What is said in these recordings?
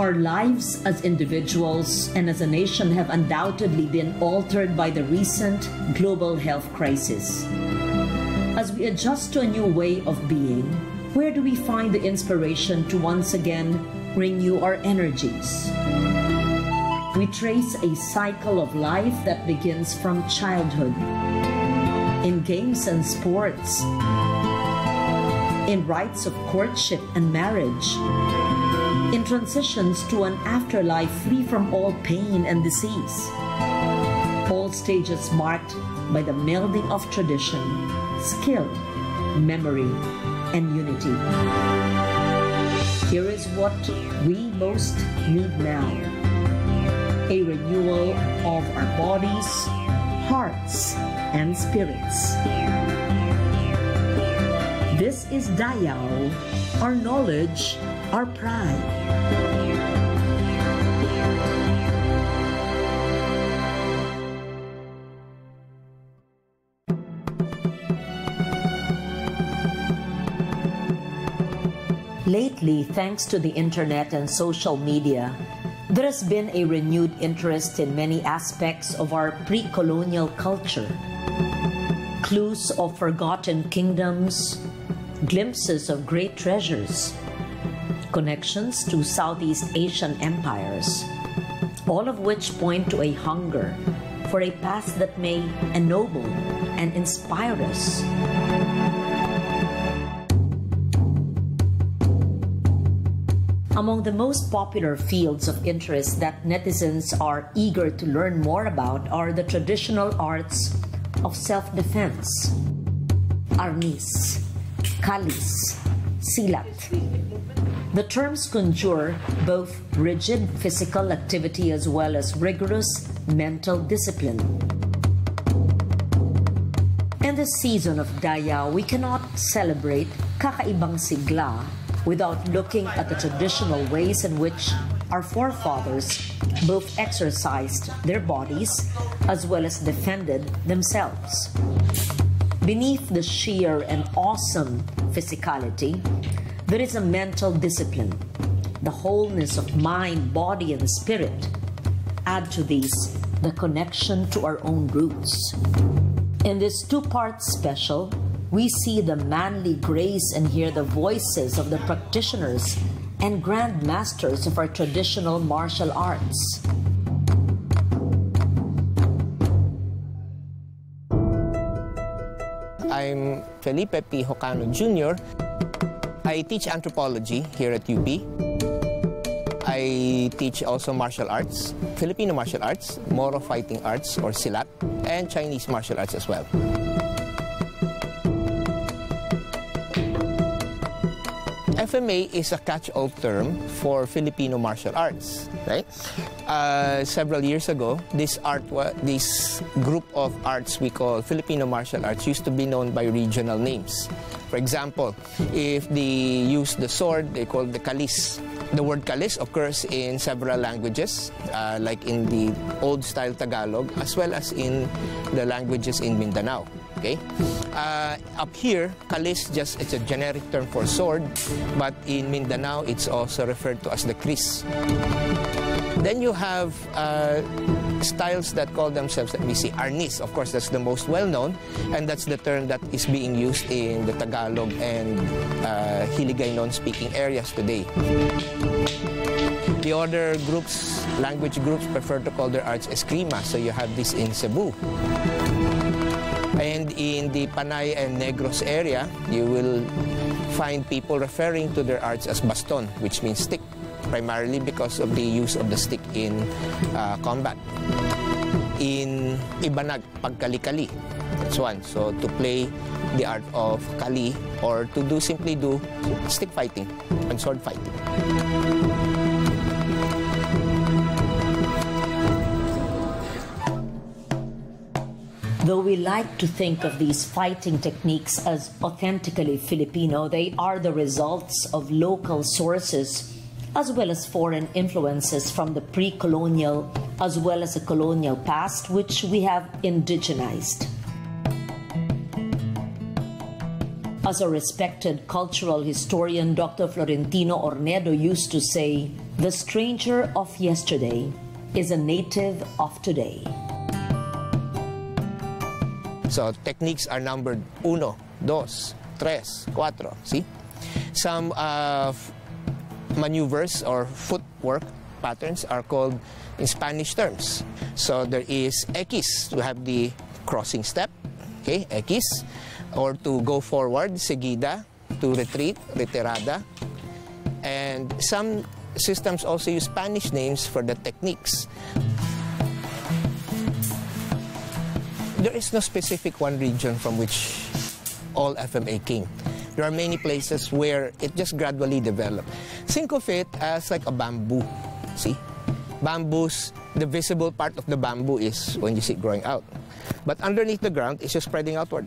Our lives as individuals and as a nation have undoubtedly been altered by the recent global health crisis. As we adjust to a new way of being, where do we find the inspiration to once again renew our energies? We trace a cycle of life that begins from childhood, in games and sports, in rites of courtship and marriage, in transitions to an afterlife free from all pain and disease. All stages marked by the melding of tradition, skill, memory, and unity. Here is what we most need now: a renewal of our bodies, hearts, and spirits. This is Dayaw, our knowledge, our pride. Lately, thanks to the internet and social media, there has been a renewed interest in many aspects of our pre-colonial culture. Clues of forgotten kingdoms, glimpses of great treasures, connections to Southeast Asian empires, all of which point to a hunger for a past that may ennoble and inspire us. Among the most popular fields of interest that netizens are eager to learn more about are the traditional arts of self-defense, arnis, kalis, silat. The terms conjure both rigid physical activity as well as rigorous mental discipline. In the season of Dayaw, we cannot celebrate Kakaibang Sigla without looking at the traditional ways in which our forefathers both exercised their bodies as well as defended themselves. Beneath the sheer and awesome physicality, there is a mental discipline, the wholeness of mind, body, and spirit. Add to these the connection to our own roots. In this two-part special, we see the manly grace and hear the voices of the practitioners and grand masters of our traditional martial arts. I'm Felipe P. Jocano Jr. I teach anthropology here at UP. I teach also martial arts, Filipino martial arts, Moro fighting arts or silat, and Chinese martial arts as well. FMA is a catch-all term for Filipino martial arts, right? Several years ago, this group of arts we call Filipino martial arts used to be known by regional names. For example, if they use the sword, they call the kalis. The word kalis occurs in several languages, like in the old-style Tagalog, as well as in the languages in Mindanao. Okay? Up here, kalis it's a generic term for sword, but in Mindanao, it's also referred to as the kris. Then you have styles that call themselves, let me see, arnis. Of course, that's the most well-known, and that's the term that is being used in the Tagalog and Hiligaynon-speaking areas today. The other groups, language groups, prefer to call their arts eskrima, so you have this in Cebu. And in the Panay and Negros area, you will find people referring to their arts as baston, which means stick, primarily because of the use of the stick in combat. In Ibanag, pagkali-kali, that's one. So to play the art of kali or to simply do stick fighting and sword fighting. Though we like to think of these fighting techniques as authentically Filipino, they are the results of local sources as well as foreign influences from the pre-colonial as well as the colonial past, which we have indigenized. As a respected cultural historian, Dr. Florentino Ornedo used to say, "The stranger of yesterday is a native of today." So techniques are numbered 1, 2, 3, 4. See? Some maneuvers or footwork patterns are called in Spanish terms. So there is X to have the crossing step, okay, X. Or to go forward, seguida, to retreat, retirada. And some systems also use Spanish names for the techniques. There is no specific one region from which all FMA came. There are many places where it just gradually developed. Think of it as like a bamboo, see? Bamboos, the visible part of the bamboo is when you see it growing out. But underneath the ground, it's just spreading outward.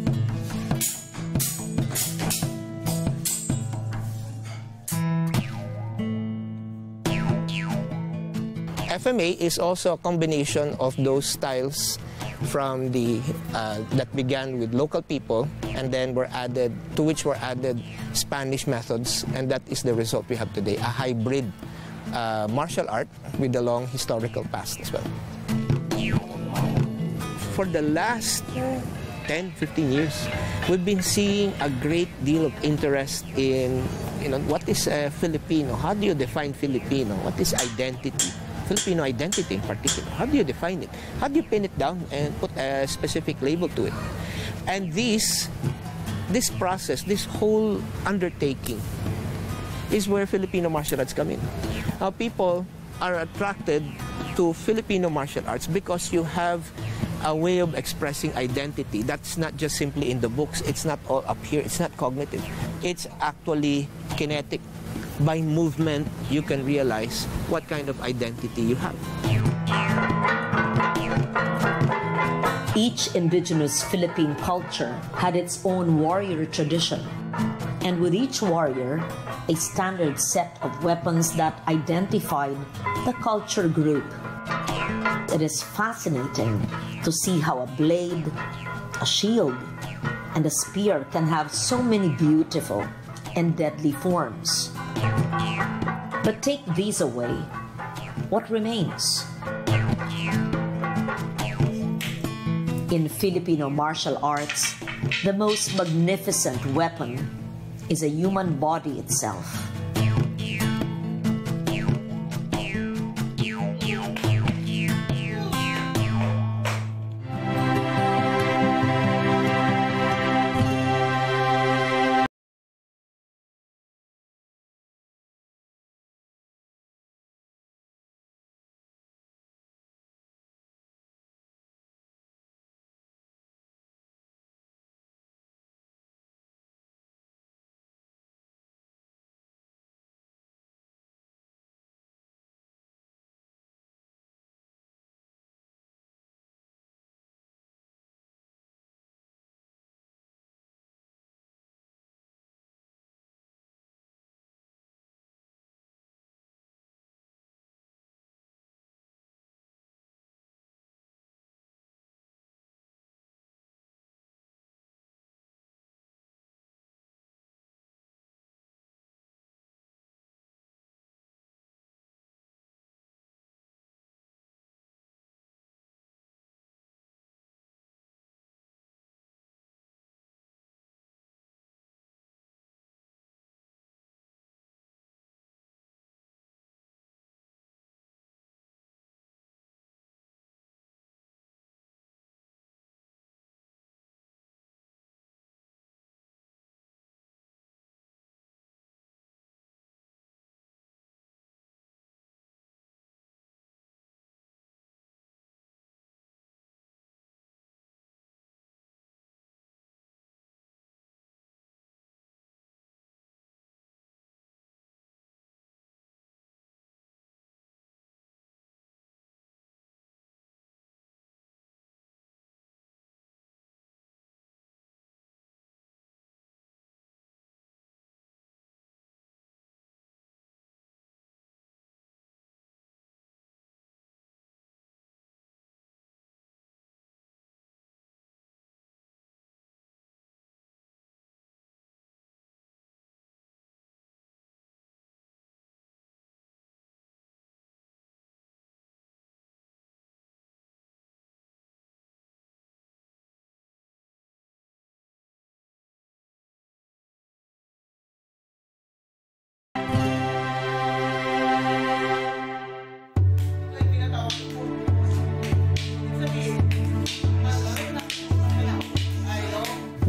FMA is also a combination of those styles from the that began with local people and then were added, to which were added Spanish methods, and that is the result we have today, a hybrid martial art with a long historical past as well. For the last 10, 15 years, we've been seeing a great deal of interest in, what is Filipino? How do you define Filipino? What is identity? Filipino identity in particular. How do you define it? How do you pin it down and put a specific label to it? And this process, this whole undertaking, is where Filipino martial arts come in. Now, people are attracted to Filipino martial arts because you have a way of expressing identity that's not just simply in the books. It's not all up here. It's not cognitive. It's actually kinetic. By movement, you can realize what kind of identity you have. Each indigenous Philippine culture had its own warrior tradition, and with each warrior, a standard set of weapons that identified the culture group. It is fascinating to see how a blade, a shield, and a spear can have so many beautiful and deadly forms. But take these away, what remains? In Filipino martial arts, the most magnificent weapon is a human body itself.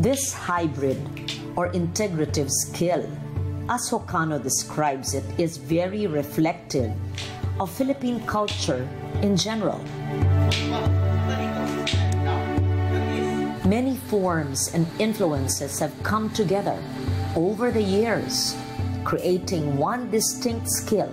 This hybrid or integrative skill, as Hokano describes it, is very reflective of Philippine culture in general. Many forms and influences have come together over the years, creating one distinct skill.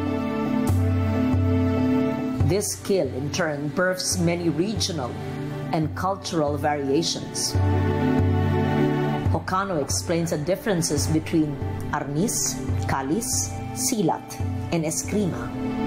This skill, in turn, births many regional and cultural variations. Hokano explains the differences between arnis, kalis, silat, and eskrima.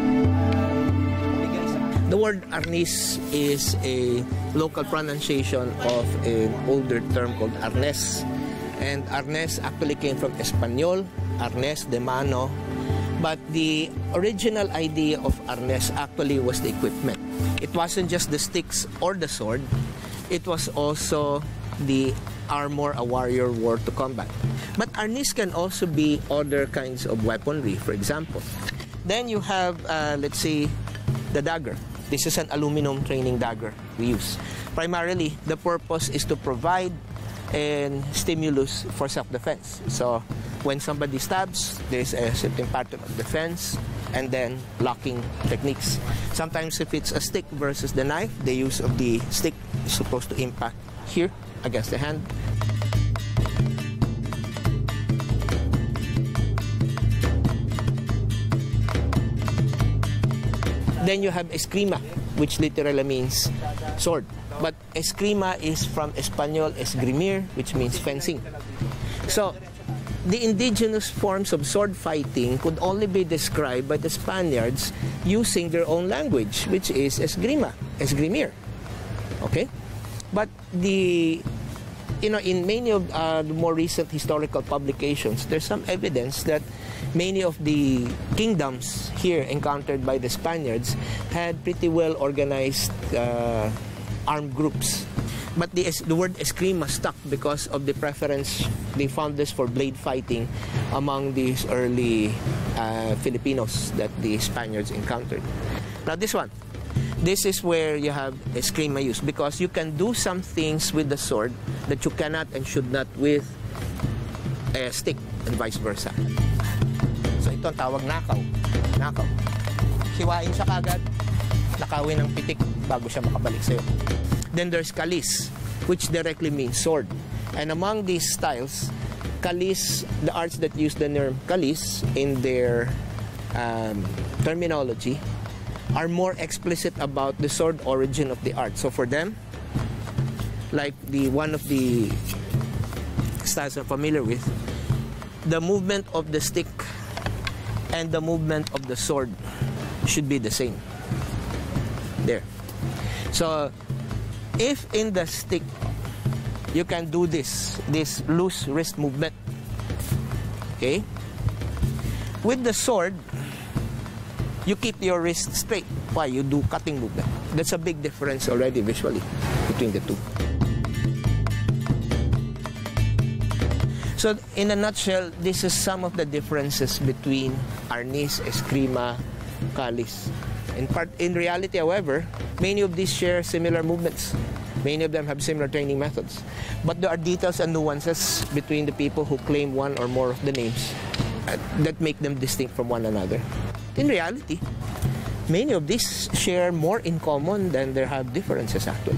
The word arnis is a local pronunciation of an older term called arnes. And arnes actually came from Espanol, arnes de mano. But the original idea of arnes actually was the equipment. It wasn't just the sticks or the sword, it was also the armor a warrior wore to combat. But arnis can also be other kinds of weaponry, for example. Then you have, let's say, the dagger. This is an aluminum training dagger we use. Primarily, the purpose is to provide a stimulus for self-defense. So when somebody stabs, there's a certain pattern of defense and then locking techniques. Sometimes if it's a stick versus the knife, the use of the stick is supposed to impact here against the hand. Then you have eskrima, which literally means sword. But eskrima is from Espanol esgrimir, which means fencing. So the indigenous forms of sword fighting could only be described by the Spaniards using their own language, which is esgrima, esgrimir. Okay? But in many of the more recent historical publications, there's some evidence that many of the kingdoms here encountered by the Spaniards had pretty well organized armed groups. But the word eskrima stuck because of the preference they found this for blade fighting among these early Filipinos that the Spaniards encountered. Now this one. This is where you have eskrima use because you can do some things with the sword that you cannot and should not with a stick and vice versa. So ito ang tawag nakaw. Nakaw. Hiwain siya kagad, nakawin ng pitik bago siya makabalik sa'yo. Then there's kalis, which directly means sword. And among these styles, kalis, the arts that use the term kalis in their terminology, are more explicit about the sword origin of the art. So for them, like one of the styles I'm familiar with, the movement of the stick and the movement of the sword should be the same. There. So if in the stick you can do this loose wrist movement, okay, with the sword you keep your wrist straight. Why? You do cutting movement. That's a big difference already visually between the two. So in a nutshell, this is some of the differences between arnis, eskrima, kalis. In reality, however, many of these share similar movements. Many of them have similar training methods. But there are details and nuances between the people who claim one or more of the names that make them distinct from one another. In reality, many of these share more in common than there have differences actually.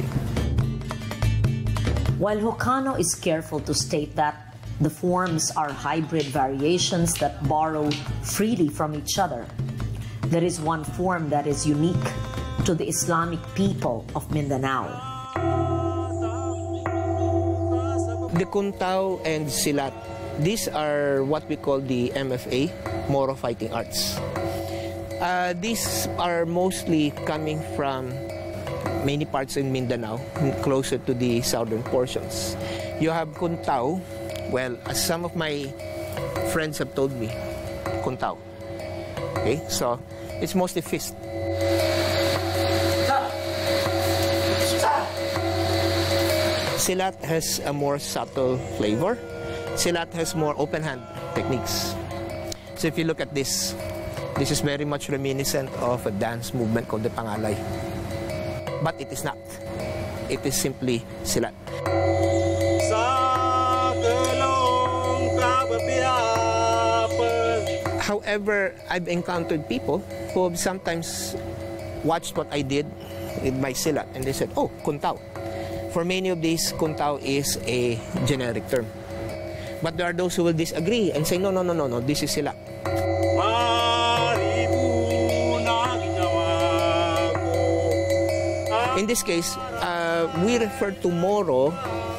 While Hokano is careful to state that the forms are hybrid variations that borrow freely from each other, there is one form that is unique to the Islamic people of Mindanao. The kuntao and silat, these are what we call the MFA, Moro Fighting Arts. These are mostly coming from many parts in Mindanao, closer to the southern portions. You have kuntao. Well, as some of my friends have told me, kuntao. Okay, so it's mostly fist. Silat has a more subtle flavor. Silat has more open hand techniques. So if you look at this, this is very much reminiscent of a dance movement called the pangalay. But it is not. It is simply silat. However, I've encountered people who have sometimes watched what I did with my silat and they said, oh, kuntao. For many of these, kuntao is a generic term. But there are those who will disagree and say, no, this is silat. In this case, we refer to moro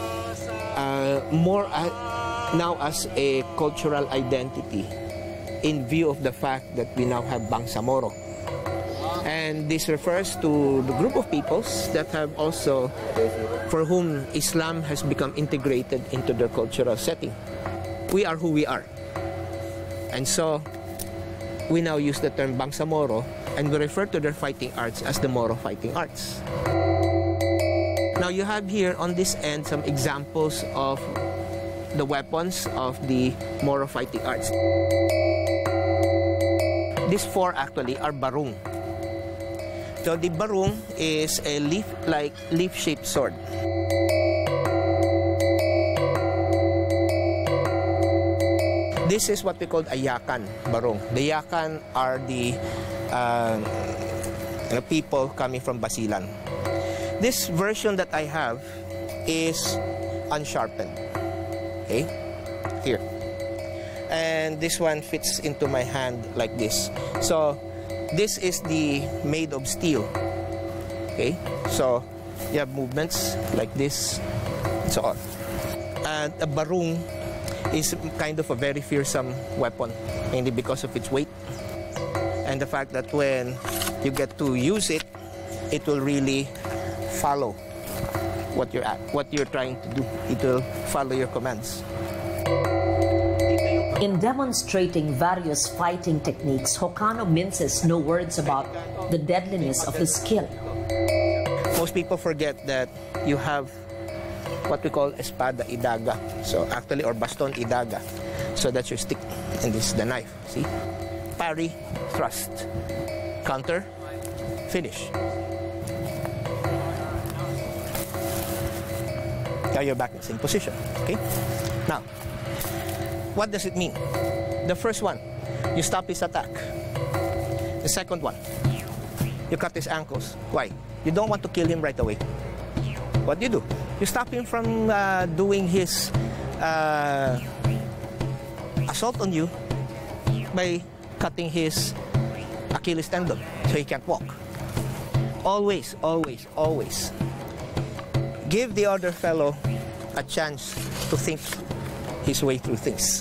more now as a cultural identity in view of the fact that we now have Bangsamoro. And this refers to the group of peoples that have also, for whom Islam has become integrated into their cultural setting. We are who we are. And so, we now use the term Bangsamoro and we refer to their fighting arts as the Moro fighting arts. Now you have here on this end some examples of the weapons of the Moro fighting arts. These four actually are barung. So the barung is a leaf-shaped sword. This is what we call a yakan, barung. The yakan are the people coming from Basilan. This version that I have is unsharpened. Okay, here. And this one fits into my hand like this. So this is the made of steel. Okay, so you have movements like this and so on. And a barung is kind of a very fearsome weapon, mainly because of its weight and the fact that when you get to use it, it will really follow what you're trying to do. It will follow your commands. In demonstrating various fighting techniques, Hokano minces no words about the deadliness of the skill. Most people forget that you have what we call espada idaga, so actually, or baston idaga. So that's your stick, and this is the knife. See, parry, thrust, counter, finish. Now you're back in the same position. Okay. Now, what does it mean? The first one, you stop his attack. The second one, you cut his ankles. Why? You don't want to kill him right away. What do? You stop him from doing his assault on you by cutting his Achilles tendon so he can't walk. Always, always, always give the other fellow a chance to think his way through things.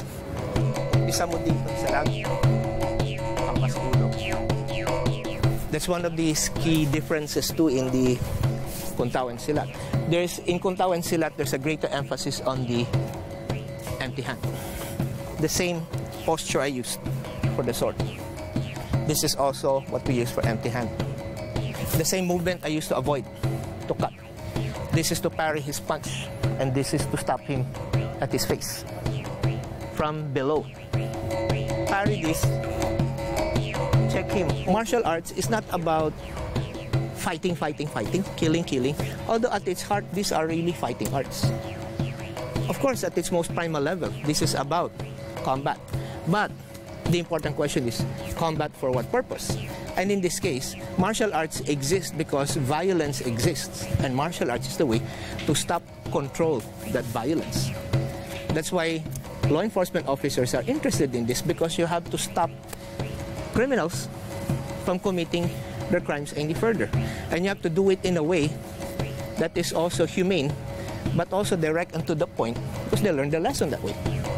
That's one of these key differences too in the Kuntao and Silat. In Kuntao and Silat, there's a greater emphasis on the empty hand. The same posture I used for the sword. This is also what we use for empty hand. The same movement I used to avoid, to cut. This is to parry his punch, and this is to stop him at his face from below. Parry this, check him. Martial arts is not about fighting, killing. Although at its heart, these are really fighting arts. Of course, at its most primal level, this is about combat. But the important question is, combat for what purpose? And in this case, martial arts exist because violence exists. And martial arts is the way to stop, control that violence. That's why law enforcement officers are interested in this, because you have to stop criminals from committing their crimes any further. And you have to do it in a way that is also humane, but also direct and to the point, because they learn the lesson that way.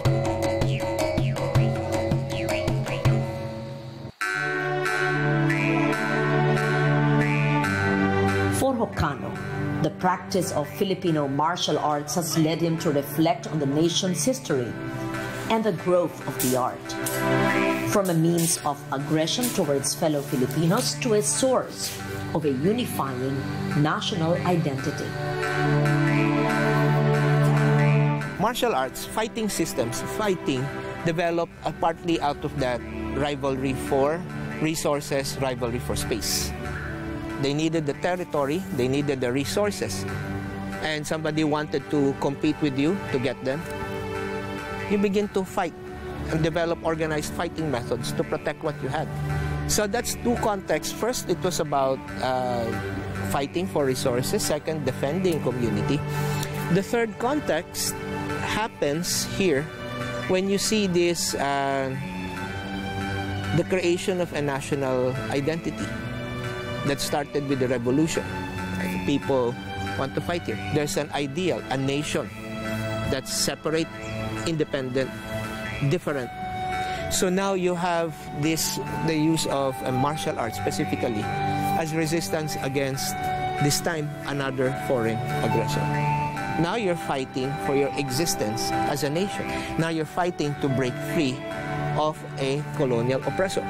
For Hokano, the practice of Filipino martial arts has led him to reflect on the nation's history and the growth of the art. From a means of aggression towards fellow Filipinos to a source of a unifying national identity. Martial arts, fighting systems, developed partly out of that rivalry for resources, rivalry for space. They needed the territory, they needed the resources, and somebody wanted to compete with you to get them. You begin to fight and develop organized fighting methods to protect what you had. So that's two contexts. First, it was about fighting for resources. Second, defending community. The third context happens here when you see this, the creation of a national identity that started with the revolution. People want to fight here. There's an ideal, a nation that's separate, independent, different. So now you have this, the use of martial arts specifically as resistance against, this time, another foreign aggressor. Now you're fighting for your existence as a nation. Now you're fighting to break free of a colonial oppressor.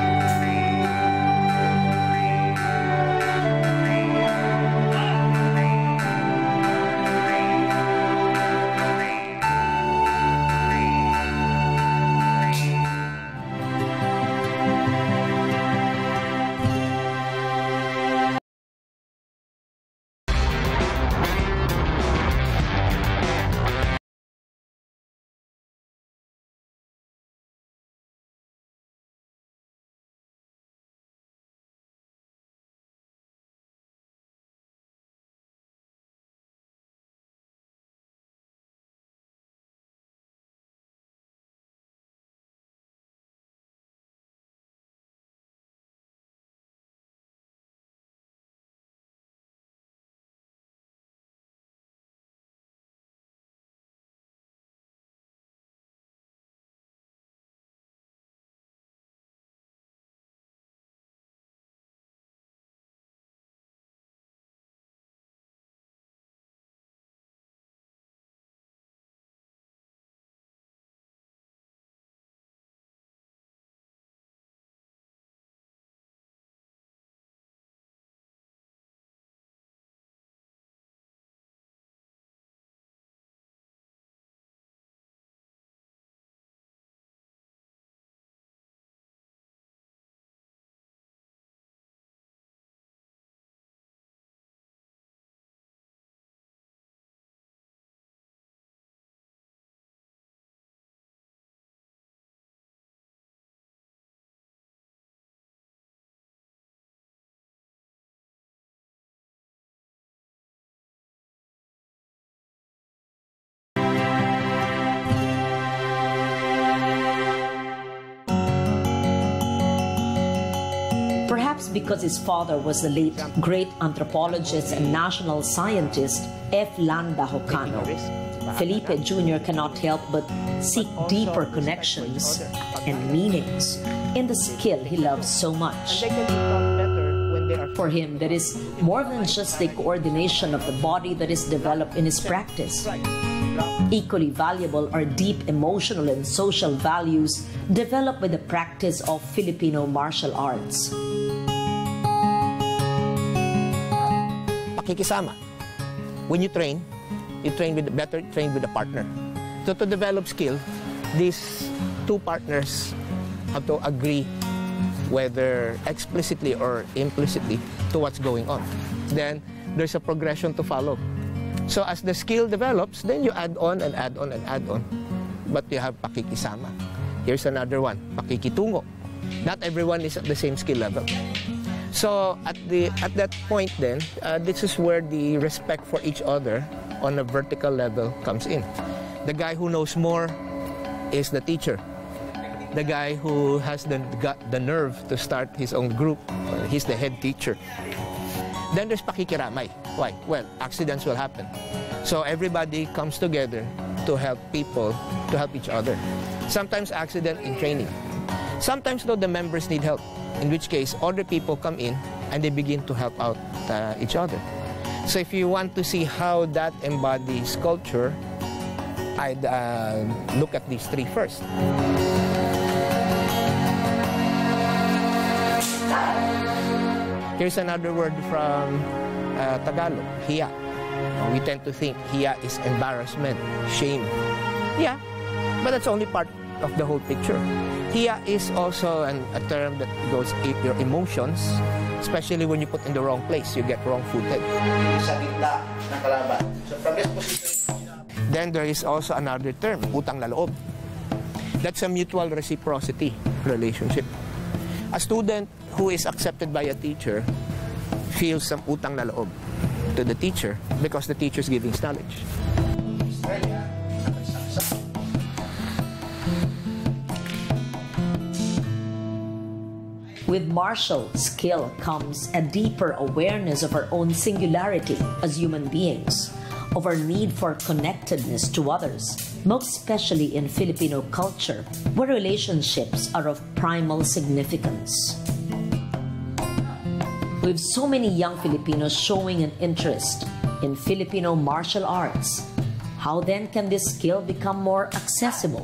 Perhaps because his father was the late great anthropologist and national scientist F. Landa Hocano, Felipe Jr. cannot help but seek deeper connections and meanings in the skill he loves so much. For him, there is more than just the coordination of the body that is developed in his practice. Equally valuable are deep emotional and social values developed by the practice of Filipino martial arts. Pakikisama. When you train with better trained with a partner. So to develop skill, these two partners have to agree, whether explicitly or implicitly, to what's going on. Then there's a progression to follow. So as the skill develops, then you add on and add on and add on. But you have pakikisama. Here's another one, pakikitungo. Not everyone is at the same skill level. So at that point then, this is where the respect for each other on a vertical level comes in. The guy who knows more is the teacher. The guy who has the nerve to start his own group, he's the head teacher. Then there's pakikiramay. Why? Well, accidents will happen. So everybody comes together to help people, to help each other. Sometimes accident in training. Sometimes though the members need help, in which case other people come in and they begin to help out each other. So if you want to see how that embodies culture, I'd look at these three first. Here's another word from Tagalog, hiya. We tend to think hiya is embarrassment, shame. Yeah, but that's only part of the whole picture. Hiya is also a term that goes your emotions, especially when you put in the wrong place, you get wrong-footed. Sa gitna ng kalaban. So from this position. Then there is also another term, utang na loob. That's a mutual reciprocity relationship. A student who is accepted by a teacher feels some utang na loob to the teacher because the teacher is giving knowledge. With martial skill comes a deeper awareness of our own singularity as human beings, of our need for connectedness to others, most especially in Filipino culture, where relationships are of primal significance. With so many young Filipinos showing an interest in Filipino martial arts, how then can this skill become more accessible?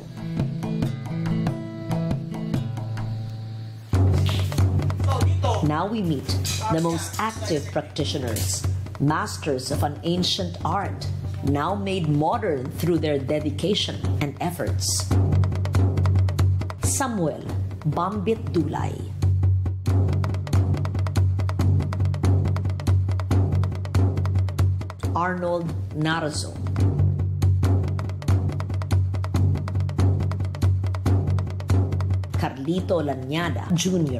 Now we meet the most active practitioners, masters of an ancient art, now made modern through their dedication and efforts. Samuel Bambit Dulay. Arnold Narazo. Carlito Lanyada Jr.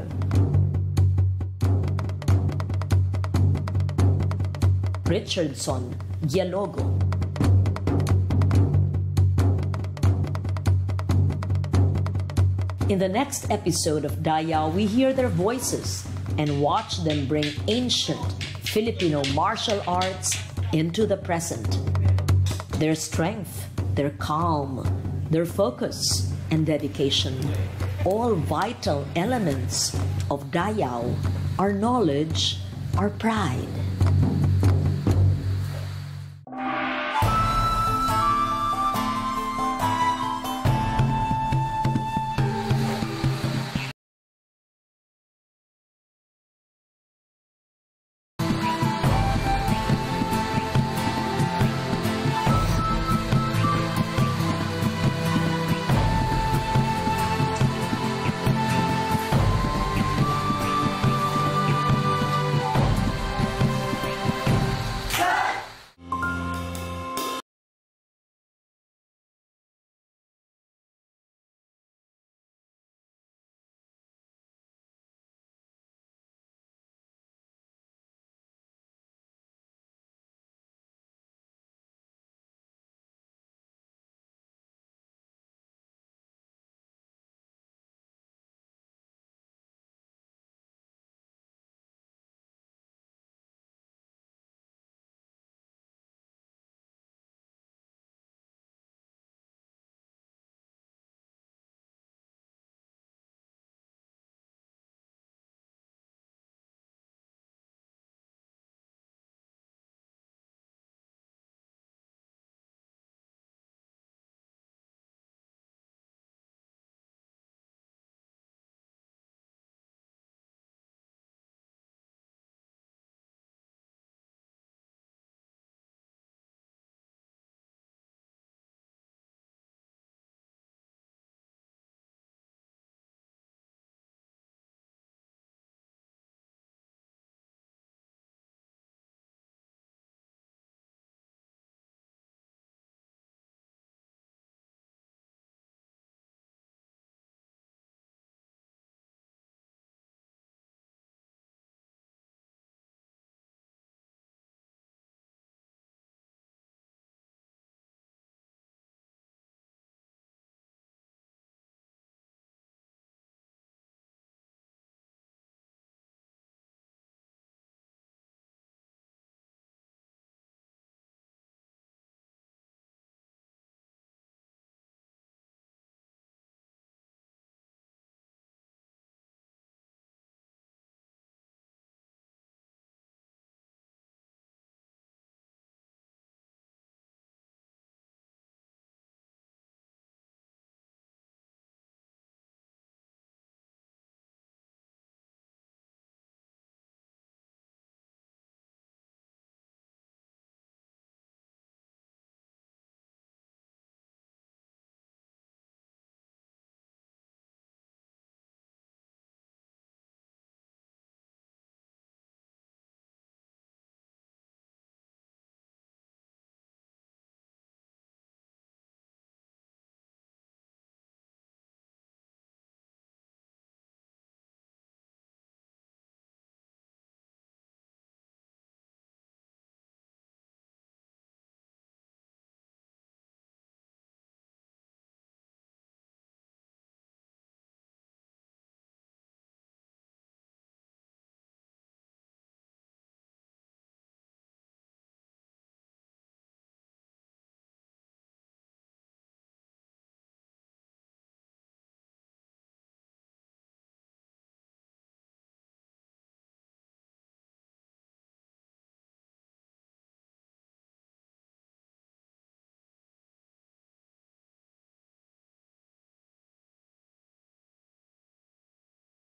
Richardson Dialogo. In the next episode of Dayaw, we hear their voices and watch them bring ancient Filipino martial arts into the present. Their strength, their calm, their focus, and dedication, all vital elements of Dayaw, our knowledge, our pride.